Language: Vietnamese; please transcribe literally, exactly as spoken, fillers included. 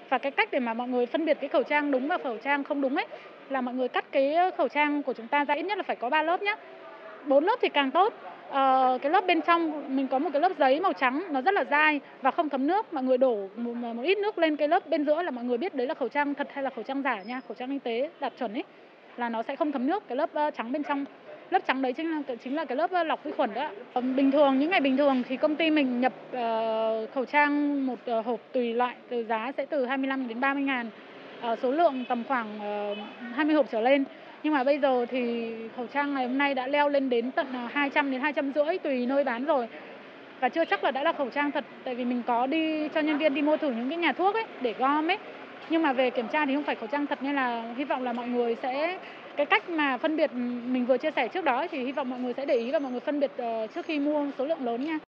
Và cái cách để mà mọi người phân biệt cái khẩu trang đúng và khẩu trang không đúng ấy, là mọi người cắt cái khẩu trang của chúng ta ra ít nhất là phải có ba lớp nhá. bốn lớp thì càng tốt. Ờ, cái lớp bên trong mình có một cái lớp giấy màu trắng, nó rất là dai và không thấm nước. Mọi người đổ một một ít nước lên cái lớp bên giữa là mọi người biết đấy là khẩu trang thật hay là khẩu trang giả nha, khẩu trang y tế đạt chuẩn ấy, là nó sẽ không thấm nước, cái lớp, ơ, trắng bên trong. Lớp trắng đấy chính là chính là cái lớp, ơ, lọc vi khuẩn đó ạ. Ừm, bình thường, những ngày bình thường thì công ty mình nhập, ờ, khẩu trang một, ờ, hộp tùy loại, từ giá sẽ từ hai mươi lăm đến ba mươi ngàn, ờ, số lượng tầm khoảng, ờ, hai mươi hộp trở lên. Nhưng mà bây giờ thì khẩu trang ngày hôm nay đã leo lên đến tận, ờ, hai trăm đến hai trăm rưỡi tùy nơi bán rồi. Và chưa chắc là đã là khẩu trang thật, tại vì mình có đi cho nhân viên đi mua thử những cái nhà thuốc ấy, để gom ấy. Nhưng mà về kiểm tra thì không phải khẩu trang thật nên là hy vọng là mọi người sẽ cái cách mà phân biệt, ừm, mình vừa chia sẻ trước đó ấy, thì hy vọng mọi người sẽ để ý và mọi người phân biệt, ờ, trước khi mua số lượng lớn nha.